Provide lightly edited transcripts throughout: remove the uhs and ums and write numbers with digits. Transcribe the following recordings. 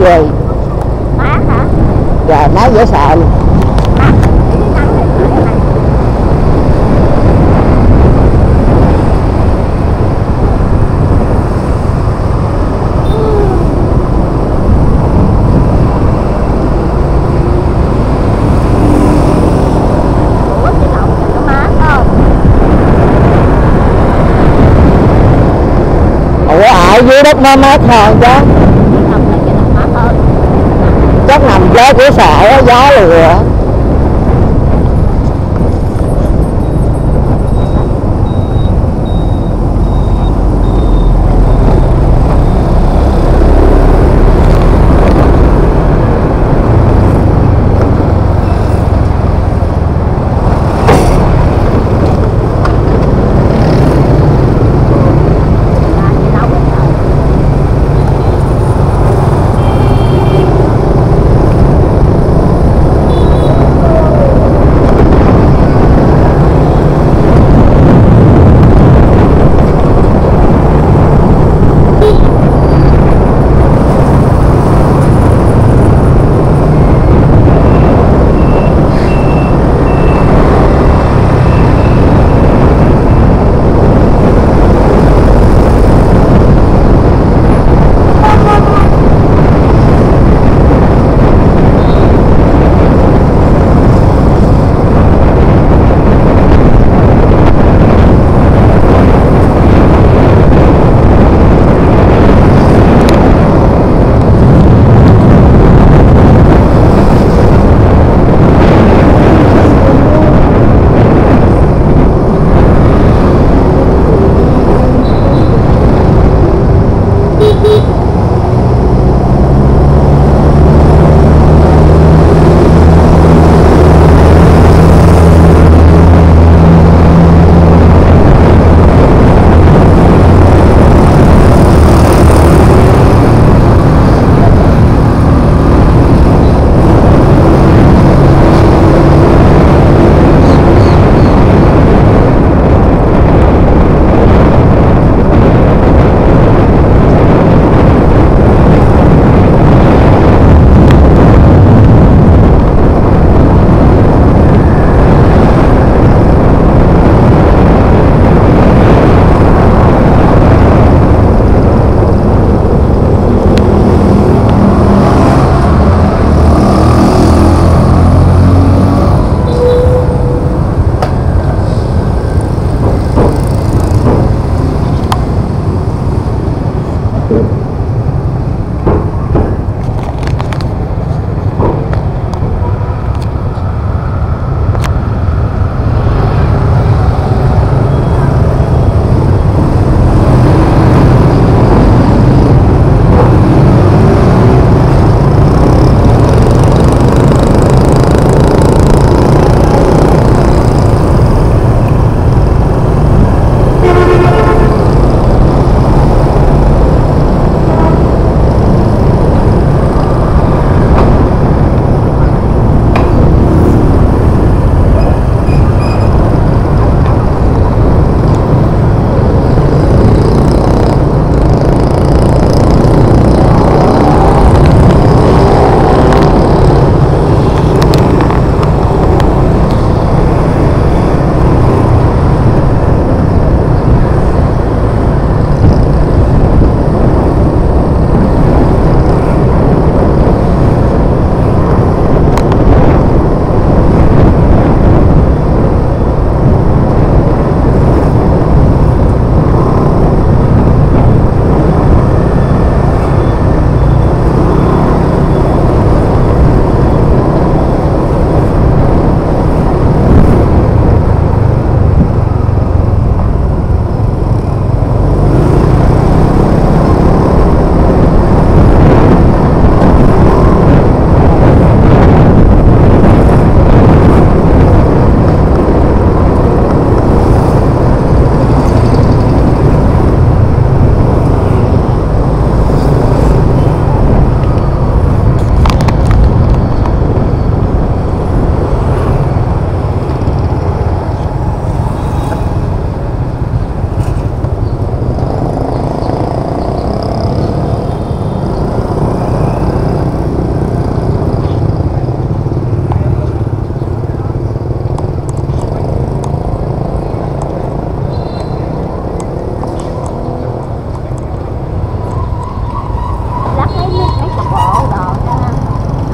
gì? Mát hả? Trời mát dễ sợ luôn. Mát cái nắng này phải này. Ủa cái đậu này nó mát không? Ủa ở dưới đất nó mát hơn chứ. Cái đậu mát hơn. Chắc nằm gió cửa sổ á, gió lùa.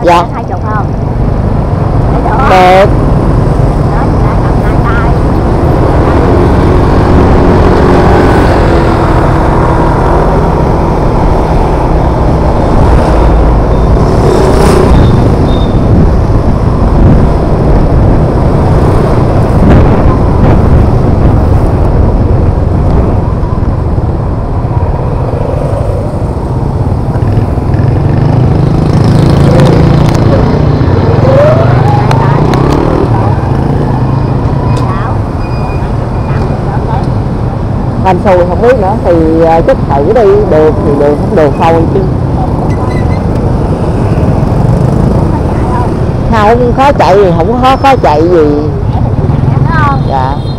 Dạ. 20 không? Để được không? Được. Đó, chị đã cầm hai tay. Anh xui không biết nữa thì chút thử đi, được thì được, không được thôi chứ. Không khó chạy thì không có khó chạy gì. Phải không? Dạ.